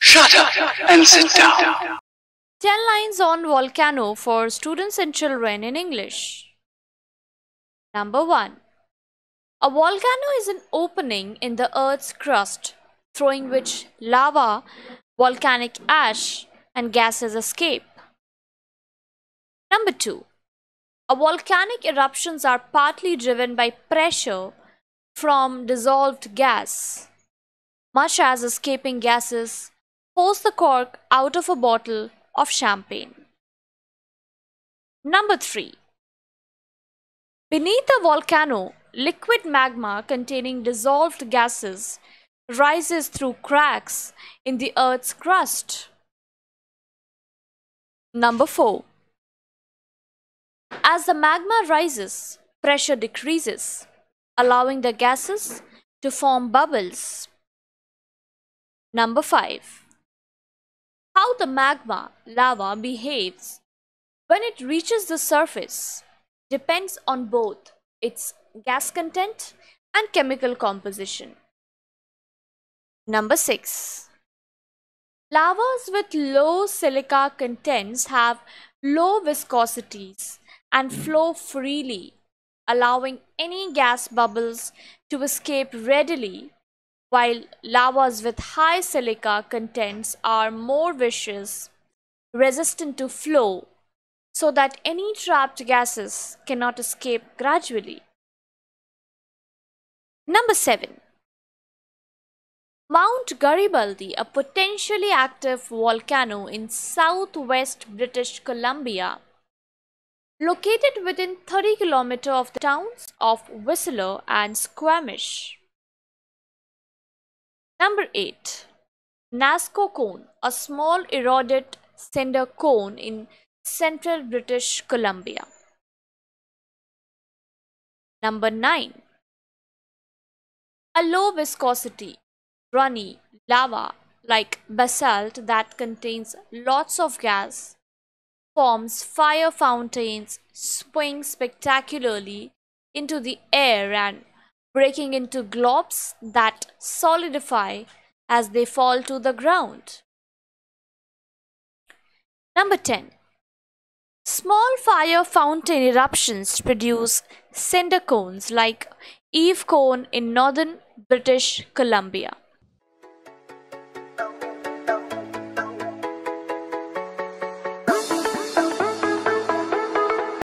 Shut up and sit down. 10 lines on volcano for students and children in English. Number 1. A volcano is an opening in the earth's crust, through which lava, volcanic ash, and gases escape. Number 2. A volcanic eruptions are partly driven by pressure from dissolved gas, much as escaping gases force the cork out of a bottle of champagne. Number 3. Beneath a volcano, liquid magma containing dissolved gases rises through cracks in the earth's crust. Number 4. As the magma rises, pressure decreases, allowing the gases to form bubbles. Number 5. How the magma lava behaves when it reaches the surface depends on both its gas content and chemical composition. Number 6. Lavas with low silica contents have low viscosities and flow freely, allowing any gas bubbles to escape readily, while lavas with high silica contents are more viscous, resistant to flow, so that any trapped gases cannot escape gradually. Number 7. Mount Garibaldi, a potentially active volcano in southwest British Columbia, located within 30 km of the towns of Whistler and Squamish. Number 8. Nazca Cone, a small eroded cinder cone in central British Columbia. Number 9. A low viscosity, runny lava like basalt that contains lots of gas forms fire fountains, spewing spectacularly into the air and breaking into globes that solidify as they fall to the ground. Number 10. Small fire fountain eruptions produce cinder cones like Eve Cone in northern British Columbia.